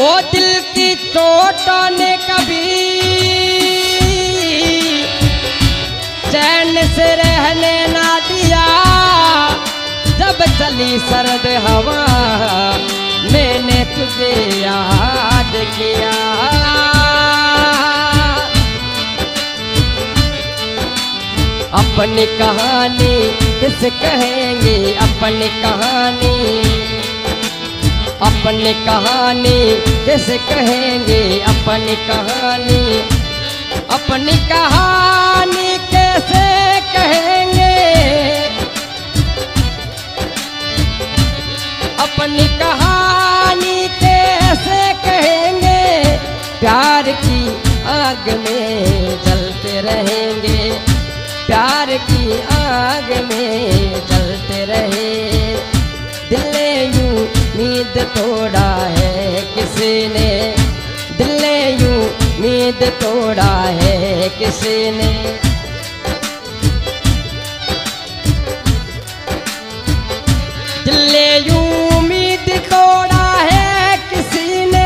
ओ दिल की चोटों ने कभी चैन से रहने ना दिया। जब चली सर्द हवा मैंने तुझे याद किया। अपनी कहानी किस कहेंगे, अपनी कहानी, अपनी कहानी किस कहेंगे, अपनी कहानी, अपनी कहानी कैसे कहेंगे, अपनी कहानी कैसे कहेंगे। प्यार की आग में जलते रहेंगे, प्यार की आग में जलते रहे। दिल ने यूं उम्मीद तोड़ा है किसी ने, दिल ने यूं उम्मीद तोड़ा है किसी ने। दिल ने यूं उम्मीद तोड़ा है किसी ने।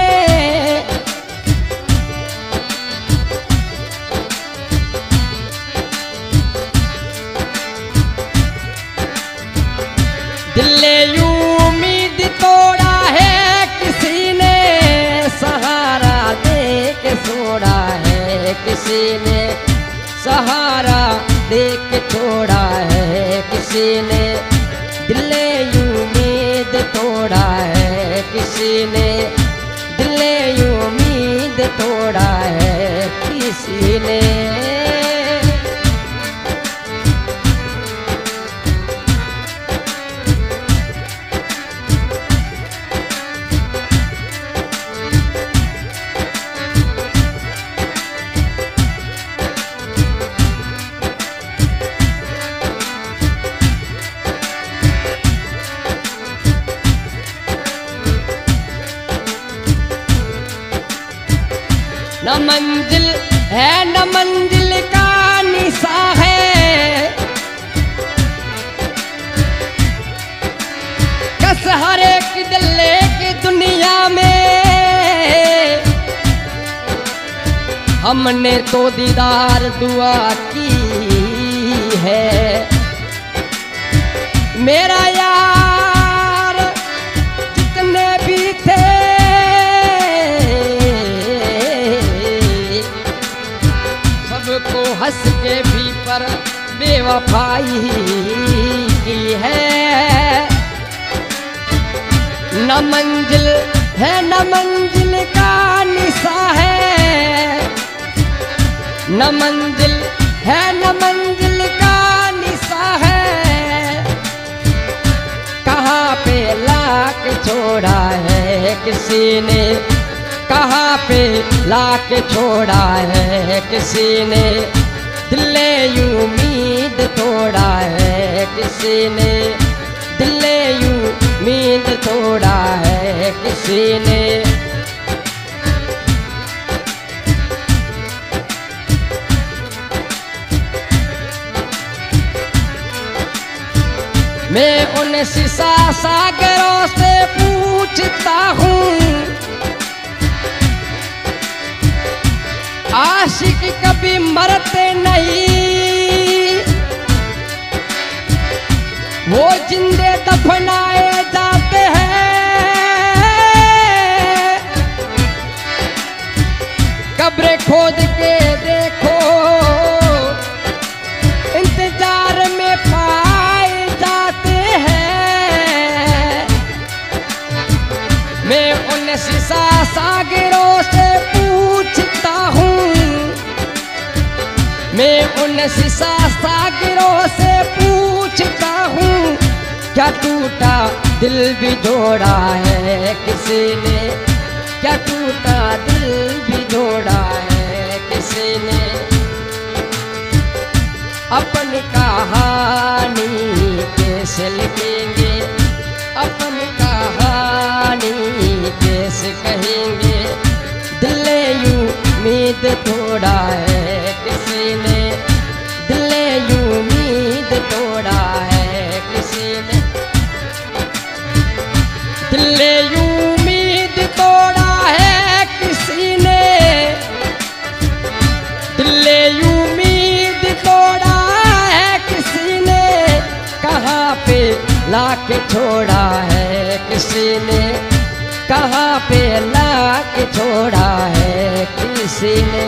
दिल ने यूं उम्मीद तोड़ा है किसी ने, सहारा दे के छोड़ा है किसी ने, सहारा दे के छोड़ा है किसी ने। दिल ने यूं उम्मीद तोड़ा है किसी ने, दिल ने यूं उम्मीद तोड़ा है किसी ने। न मंजिल है न मंजिल का निशा है, कस हर एक दिल की दुनिया में। हमने तो दीदार दुआ की है, मेरा यार जितने भी थे सबको हंस के भी पर बेवफाई की है। न मंजिल है न मंजिल का निशा है, न मंजिल है न मंजिल का निशा है। कहाँ पे लाके छोड़ा है किसी ने, कहाँ पे लाके छोड़ा है किसी ने। दिल ने यूं उम्मीद तोड़ा है किसी ने, दिल ने यूं उम्मीद तोड़ा है किसी ने। मैं उन शीशा सागरों से पूछता हूँ, आशिक कभी मरते नहीं, वो जिंदे दफनाए जाते हैं। कब्र खोद के देखो इंतजार में पाए जाते हैं। मैं उन शीशा सागरों से पूछता हूँ, मैं उन शीशा सागरों से पूछता हूँ। क्या टूटा दिल भी जोड़ा है किसी ने, क्या टूटा दिल भी जोड़ा है किसी ने। अपनी कहानी कैसे लिखेंगे, अपनी कहानी कैसे कहेंगे। दिल ने यूं उम्मीद तोड़ा है किसी ने, दिल ने यूं उम्मीद तोड़ा है किसी ने। दिल ने यूं उम्मीद तोड़ा है लाके छोड़ा है किसी ने, कहाँ पे लाके छोड़ा है किसी ने।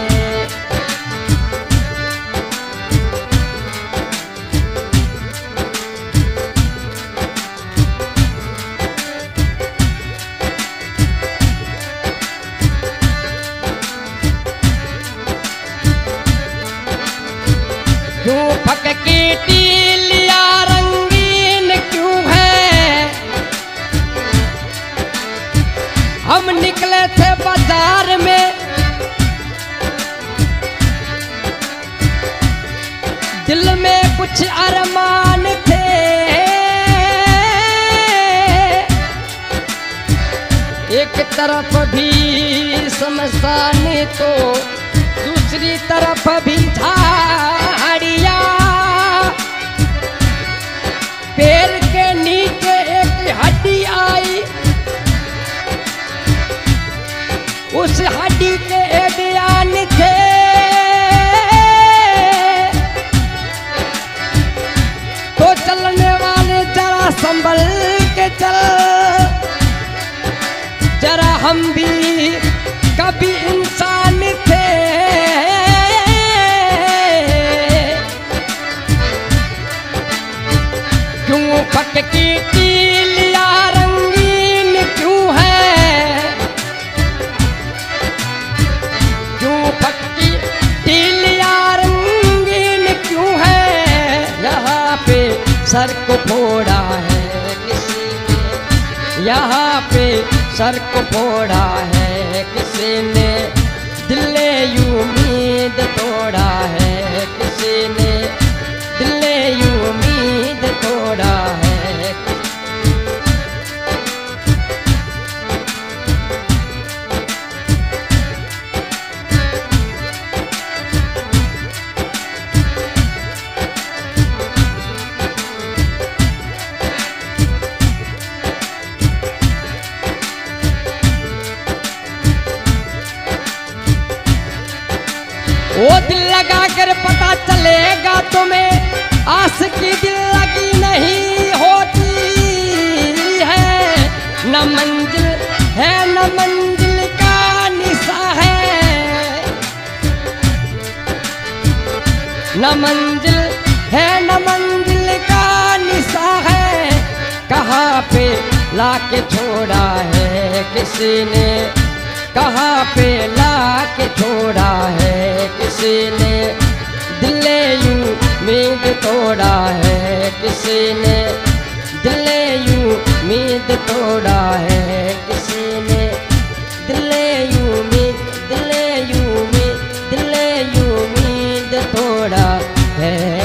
क्यों फककी टीलिया रंगीन क्यों है, हम निकले थे बाजार में, दिल में कुछ अरमान थे, एक तरफ भी शमशान तो दूसरी तरफ भी झाड़िया, पैर के नीचे एक हड्डी आई, उस हड्डी के बयान थे, तो चलने वाले जरा संभल के चल, जरा हम भी कभी इंसान थे। क्यों फककी टीलिया रंगीन क्यों है, क्यों फककी टीलिया रंगीन क्यों है, यहाँ पे सर को फोड़ा है किसी ने, यहाँ पे सर को फोड़ा है किसी ने, दिल ने उम्मीद तोड़ा है किसी ने, दिल ने उम्मीद तोड़ा है। वो दिल लगा कर पता चलेगा तुम्हें, आस की दिल लगी नहीं होती है, न मंजिल है न मंजिल का निशा है, न मंजिल है न मंजिल का निशा है, कहाँ पे लाके छोड़ा है किसी ने, कहाँ पे लाके छोड़ा है किसी ने, दिल ने उम्मीद तोड़ा है किसी ने, दिल ने उम्मीद तोड़ा है किसी ने, दिल ने उम्मीद, दिल ने उम्मीद, दिल ने उम्मीद तोड़ा है।